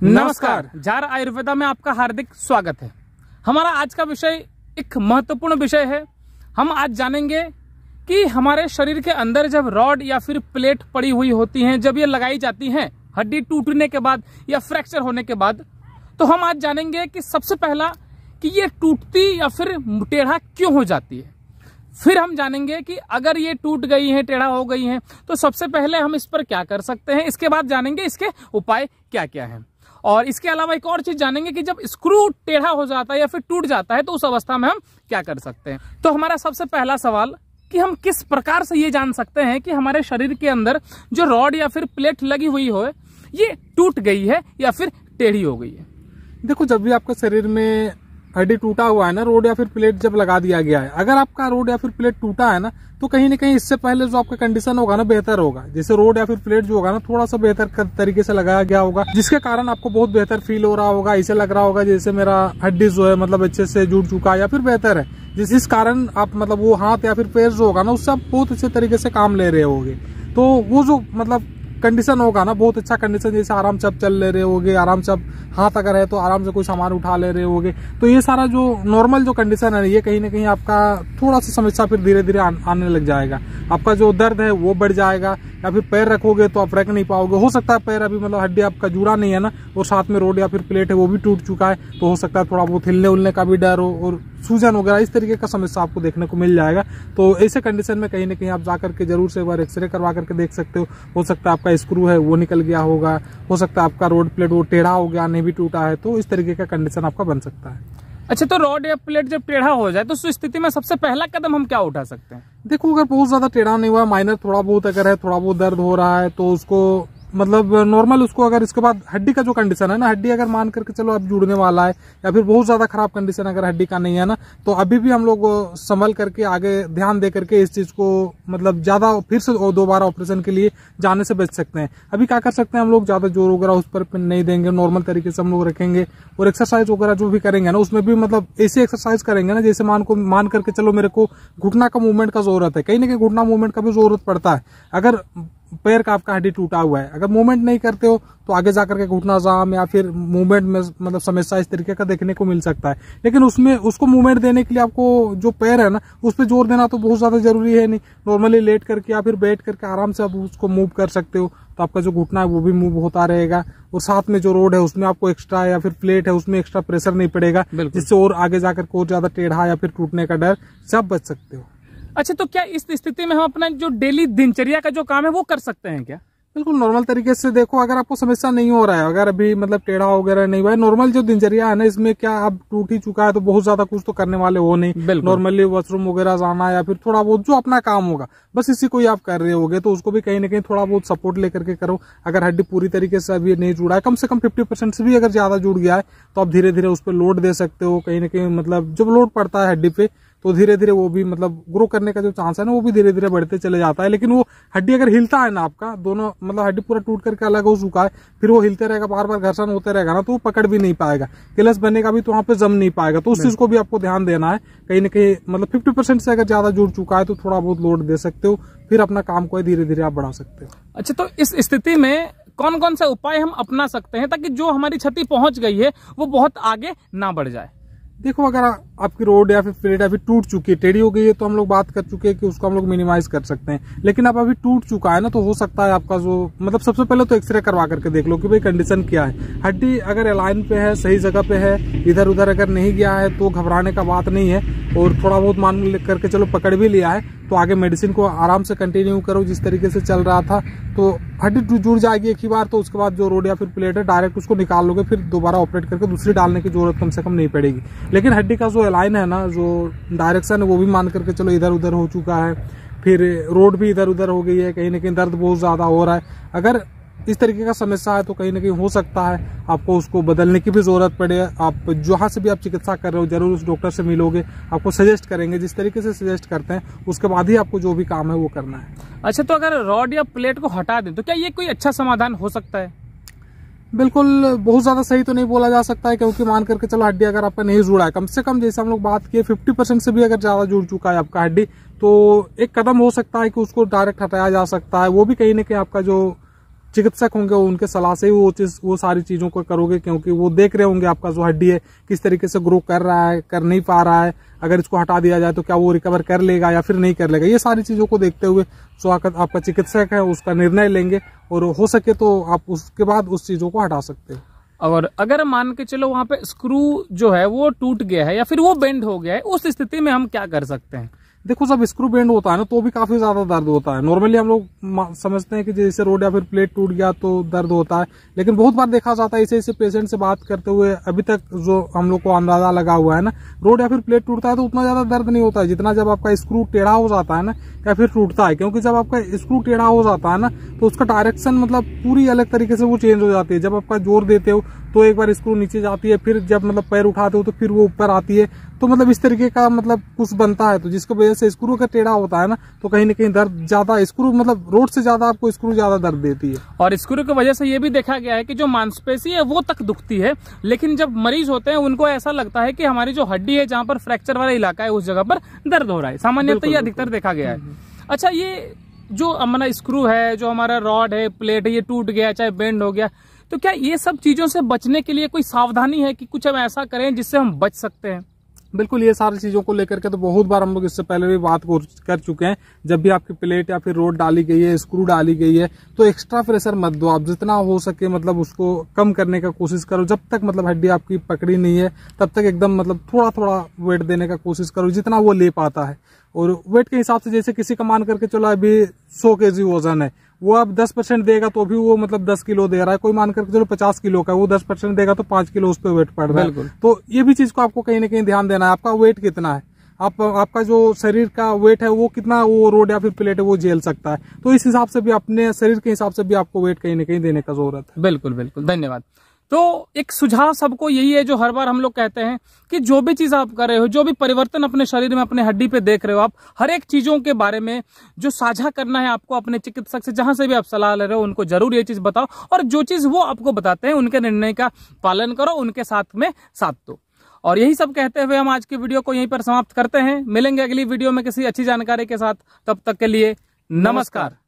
नमस्कार, जार आयुर्वेदा में आपका हार्दिक स्वागत है। हमारा आज का विषय एक महत्वपूर्ण विषय है। हम आज जानेंगे कि हमारे शरीर के अंदर जब रॉड या फिर प्लेट पड़ी हुई होती हैं, जब ये लगाई जाती हैं हड्डी टूटने के बाद या फ्रैक्चर होने के बाद, तो हम आज जानेंगे कि सबसे पहला कि ये टूटती या फिर टेढ़ा क्यों हो जाती है। फिर हम जानेंगे कि अगर ये टूट गई है, टेढ़ा हो गई है, तो सबसे पहले हम इस पर क्या कर सकते हैं। इसके बाद जानेंगे इसके उपाय क्या क्या हैं। और इसके अलावा एक और चीज जानेंगे कि जब स्क्रू टेढ़ा हो जाता है या फिर टूट जाता है तो उस अवस्था में हम क्या कर सकते हैं। तो हमारा सबसे पहला सवाल कि हम किस प्रकार से ये जान सकते हैं कि हमारे शरीर के अंदर जो रॉड या फिर प्लेट लगी हुई हो ये टूट गई है या फिर टेढ़ी हो गई है। देखो, जब भी आपका शरीर में हड्डी टूटा हुआ है ना, रोड या फिर प्लेट जब लगा दिया गया है, अगर आपका रोड या फिर प्लेट टूटा है ना, तो कहीं ना कहीं इससे पहले जो आपका कंडीशन होगा ना बेहतर होगा। जैसे रोड या फिर प्लेट जो होगा ना थोड़ा सा बेहतर तरीके से लगाया गया होगा, जिसके कारण आपको बहुत बेहतर फील हो रहा होगा। ऐसे लग रहा होगा जैसे मेरा हड्डी जो है मतलब अच्छे से जुड़ चुका है या फिर बेहतर है, जिस कारण आप मतलब वो हाथ या फिर पैर जो होगा ना उससे आप बहुत अच्छे तरीके से काम ले रहे होगे। तो वो जो मतलब कंडीशन होगा ना बहुत अच्छा कंडीशन, जैसे आराम से आप चल ले रहे होगे, आराम से आप हाथ अगर है तो आराम से कोई सामान उठा ले रहे होगे। तो ये सारा जो नॉर्मल जो कंडीशन है ये कहीं ना कहीं आपका थोड़ा सा समस्या फिर धीरे धीरे आने लग जाएगा। आपका जो दर्द है वो बढ़ जाएगा, या फिर पैर रखोगे तो आप रख नहीं पाओगे। हो सकता है पैर अभी मतलब हड्डी आपका जुड़ा नहीं है ना, और साथ में रोड या फिर प्लेट है वो भी टूट चुका है, तो हो सकता है थोड़ा बहुत हिलने उलने का भी डर हो और सूजन वगैरह इस तरीके का समस्या आपको देखने को मिल जाएगा। तो ऐसे कंडीशन में कहीं ना कहीं आप जाकर के जरूर से एक बार एक्सरे करवा करके देख सकते हो सकता है आपका स्क्रू है वो निकल गया होगा, हो सकता है आपका रोड प्लेट वो टेढ़ा हो गया, नहीं भी टूटा है, तो इस तरीके का कंडीशन आपका बन सकता है। अच्छा, तो रॉड या प्लेट जब टेढ़ा हो जाए तो उस स्थिति में सबसे पहला कदम हम क्या उठा सकते हैं। देखो, अगर बहुत ज्यादा टेढ़ा नहीं हुआ, माइनर थोड़ा बहुत अगर है, थोड़ा बहुत दर्द हो रहा है, तो उसको मतलब नॉर्मल उसको अगर इसके बाद हड्डी का जो कंडीशन है ना, हड्डी अगर मान करके चलो अब जुड़ने वाला है या फिर बहुत ज्यादा खराब कंडीशन अगर हड्डी का नहीं है ना, तो अभी भी हम लोग संभल करके आगे ध्यान दे करके इस चीज को मतलब ज्यादा फिर से दोबारा ऑपरेशन के लिए जाने से बच सकते हैं। अभी क्या कर सकते हैं हम लोग, ज्यादा जोर वगैरह उस पर नहीं देंगे, नॉर्मल तरीके से हम लोग रखेंगे और एक्सरसाइज वगैरह जो भी करेंगे ना उसमें भी मतलब ऐसी एक्सरसाइज करेंगे ना जैसे मान करके चलो मेरे को घुटना का मूवमेंट का जरूरत है, कहीं ना कहीं घुटना मूवमेंट का भी जरूरत पड़ता है। अगर पैर का आपका हड्डी टूटा हुआ है, अगर मूवमेंट नहीं करते हो तो आगे जाकर के घुटना जाम या फिर मूवमेंट में मतलब समस्या इस तरीके का देखने को मिल सकता है। लेकिन उसमें उसको मूवमेंट देने के लिए आपको जो पैर है ना उस पर जोर देना तो बहुत ज्यादा जरूरी है नहीं। नॉर्मली लेट करके या फिर बैठ करके आराम से आप उसको मूव कर सकते हो, तो आपका जो घुटना है वो भी मूव होता रहेगा, और साथ में जो रोड है उसमें आपको एक्स्ट्रा या फिर प्लेट है उसमें एक्स्ट्रा प्रेशर नहीं पड़ेगा, जिससे और आगे जाकर को ज्यादा टेढ़ा या फिर टूटने का डर से आप बच सकते हो। अच्छा, तो क्या इस स्थिति में हम अपना जो डेली दिनचर्या का जो काम है वो कर सकते हैं क्या। बिल्कुल नॉर्मल तरीके से। देखो, अगर आपको समस्या नहीं हो रहा है, अगर अभी मतलब टेढ़ा वगैरह नहीं हुआ है, नॉर्मल जो दिनचर्या है ना इसमें क्या अब टूट ही चुका है तो बहुत ज्यादा कुछ तो करने वाले हो नहीं। नॉर्मली वॉशरूम वगैरह जाना या फिर थोड़ा बहुत जो अपना काम होगा बस इसी को ही आप कर रहे होगे, तो उसको भी कहीं ना कहीं थोड़ा बहुत सपोर्ट लेकर के करो। अगर हड्डी पूरी तरीके से अभी नहीं जुड़ा है, कम से कम 50% से भी अगर ज्यादा जुड़ गया है, तो आप धीरे धीरे उस पर लोड दे सकते हो। कहीं ना कहीं मतलब जब लोड पड़ता है हड्डी पे तो धीरे धीरे वो भी मतलब ग्रो करने का जो चांस है ना वो भी धीरे धीरे बढ़ते चले जाता है। लेकिन वो हड्डी अगर हिलता है ना आपका दोनों मतलब हड्डी पूरा टूट करके अलग हो चुका है, फिर वो हिलते रहेगा, बार बार घर्षण होते रहेगा ना, तो वो पकड़ भी नहीं पाएगा, किलस बनेगा भी तो वहां पे जम नहीं पाएगा। तो उस चीज को भी आपको ध्यान देना है। कहीं ना कहीं मतलब 50% से अगर ज्यादा जुड़ चुका है तो थोड़ा बहुत लोड दे सकते हो, फिर अपना काम को धीरे धीरे आप बढ़ा सकते हो। अच्छा, तो इस स्थिति में कौन कौन सा उपाय हम अपना सकते हैं ताकि जो हमारी क्षति पहुंच गई है वो बहुत आगे ना बढ़ जाए। देखो, अगर आपकी रोड या फिर प्लेट अभी टूट चुकी है, टेढ़ी हो गई है, तो हम लोग बात कर चुके हैं कि उसको हम लोग मिनिमाइज कर सकते हैं। लेकिन अब अभी टूट चुका है ना, तो हो सकता है आपका जो मतलब सबसे पहले तो एक्सरे करवा करके देख लो कि भाई कंडीशन क्या है। हड्डी अगर अलाइन पे है, सही जगह पे है, इधर उधर अगर नहीं गया है तो घबराने का बात नहीं है, और थोड़ा बहुत मान करके चलो पकड़ भी लिया है तो आगे मेडिसिन को आराम से कंटिन्यू करो जिस तरीके से चल रहा था। तो हड्डी जुड़ जाएगी एक ही बार, तो उसके बाद जो रोड या फिर प्लेट है डायरेक्ट उसको निकाल लोगे, फिर दोबारा ऑपरेट करके दूसरी डालने की जरूरत कम से कम नहीं पड़ेगी। लेकिन हड्डी का जो लाइन है ना, जो डायरेक्शन है वो भी मान करके चलो इधर उधर हो चुका है, फिर रोड भी इधर उधर हो गई है, कहीं ना कहीं दर्द बहुत ज्यादा हो रहा है। अगर इस तरीके का समस्या है तो कहीं ना कहीं हो सकता है आपको उसको बदलने की भी जरूरत पड़े। आप जहाँ से भी आप चिकित्सा कर रहे हो जरूर उस डॉक्टर से मिलोगे, आपको सजेस्ट करेंगे, जिस तरीके से सजेस्ट करते हैं उसके बाद ही आपको जो भी काम है वो करना है। अच्छा, तो अगर रॉड या प्लेट को हटा दें तो क्या ये कोई अच्छा समाधान हो सकता है। बिल्कुल बहुत ज्यादा सही तो नहीं बोला जा सकता है, क्योंकि मान करके चलो हड्डी अगर आपका नहीं जुड़ा है, कम से कम जैसे हम लोग बात किए 50% से भी अगर ज्यादा जुड़ चुका है आपका हड्डी, तो एक कदम हो सकता है कि उसको डायरेक्ट हटाया जा सकता है। वो भी कहीं ना कहीं आपका जो चिकित्सक होंगे उनके सलाह से ही वो सारी चीजों को करोगे, क्योंकि वो देख रहे होंगे आपका जो हड्डी है किस तरीके से ग्रो कर रहा है, कर नहीं पा रहा है, अगर इसको हटा दिया जाए तो क्या वो रिकवर कर लेगा या फिर नहीं कर लेगा। ये सारी चीजों को देखते हुए जो आपका चिकित्सक है उसका निर्णय लेंगे, और हो सके तो आप उसके बाद उस चीजों को हटा सकते हो। और अगर मान के चलो वहां पे स्क्रू जो है वो टूट गया है या फिर वो बेंड हो गया है, उस स्थिति में हम क्या कर सकते हैं? देखो, जब स्क्रू बेंड होता है ना तो भी काफी ज्यादा दर्द होता है। नॉर्मली हम लोग समझते हैं कि जैसे रोड या फिर प्लेट टूट गया तो दर्द होता है, लेकिन बहुत बार देखा जाता है ऐसे पेशेंट से बात करते हुए अभी तक जो हम लोग को अंदाजा लगा हुआ है ना, रोड या फिर प्लेट टूटता है तो उतना ज्यादा दर्द नहीं होता है जितना जब आपका स्क्रू टेढ़ा हो जाता है ना या फिर टूटता है। क्योंकि जब आपका स्क्रू टेढ़ा हो जाता है ना तो उसका डायरेक्शन मतलब पूरी अलग तरीके से वो चेंज हो जाती है। जब आपका जोर देते हो तो एक बार स्क्रू नीचे जाती है, फिर जब मतलब पैर उठाते हो तो फिर वो ऊपर आती है, तो मतलब इस तरीके का मतलब कुछ बनता है। तो जिसकी वजह से स्क्रू का टेढ़ा होता है ना तो कहीं ना कहीं दर्द ज्यादा, स्क्रू मतलब रोड से ज्यादा आपको स्क्रू ज्यादा दर्द देती है। और स्क्रू की वजह से ये भी देखा गया है कि जो मांसपेशी है वो तक दुखती है, लेकिन जब मरीज होते हैं उनको ऐसा लगता है कि हमारी जो हड्डी है जहां पर फ्रैक्चर वाला इलाका है उस जगह पर दर्द हो रहा है। सामान्यतः ये अधिकतर देखा गया है। अच्छा, ये जो हमारा स्क्रू है, जो हमारा रॉड है, प्लेट है, ये टूट गया चाहे बेंड हो गया, तो क्या ये सब चीजों से बचने के लिए कोई सावधानी है कि कुछ हम ऐसा करें जिससे हम बच सकते हैं? बिल्कुल, ये सारी चीजों को लेकर के तो बहुत बार हम लोग इससे पहले भी बात कर चुके हैं। जब भी आपकी प्लेट या फिर रोड डाली गई है, स्क्रू डाली गई है, तो एक्स्ट्रा प्रेशर मत दो। आप जितना हो सके मतलब उसको कम करने का कोशिश करो। जब तक मतलब हड्डी आपकी पकड़ी नहीं है तब तक एकदम मतलब थोड़ा थोड़ा वेट देने का कोशिश करो जितना वो ले पाता है। और वेट के हिसाब से जैसे किसी का मान करके चलो अभी 100 kg वजन है, वो अब 10% देगा तो भी वो मतलब 10 किलो दे रहा है। कोई मान करके चलो 50 किलो का, वो 10% देगा तो 5 किलो उस पर वेट पड़ रहा है। तो ये भी चीज को आपको कहीं ना कहीं ध्यान देना है, आपका वेट कितना है, आपका जो शरीर का वेट है वो कितना वो रोड या फिर प्लेट है वो झेल सकता है। तो इस हिसाब से भी अपने शरीर के हिसाब से भी आपको वेट कहीं ना कहीं देने का जरूरत है। बिल्कुल बिल्कुल, धन्यवाद। तो एक सुझाव सबको यही है जो हर बार हम लोग कहते हैं कि जो भी चीज आप कर रहे हो, जो भी परिवर्तन अपने शरीर में, अपने हड्डी पे देख रहे हो, आप हर एक चीजों के बारे में जो साझा करना है आपको अपने चिकित्सक से, जहां से भी आप सलाह ले रहे हो उनको जरूर ये चीज बताओ, और जो चीज वो आपको बताते हैं उनके निर्णय का पालन करो, उनके साथ में साथ दो। और यही सब कहते हुए हम आज की वीडियो को यहीं पर समाप्त करते हैं। मिलेंगे अगली वीडियो में किसी अच्छी जानकारी के साथ, तब तक के लिए नमस्कार।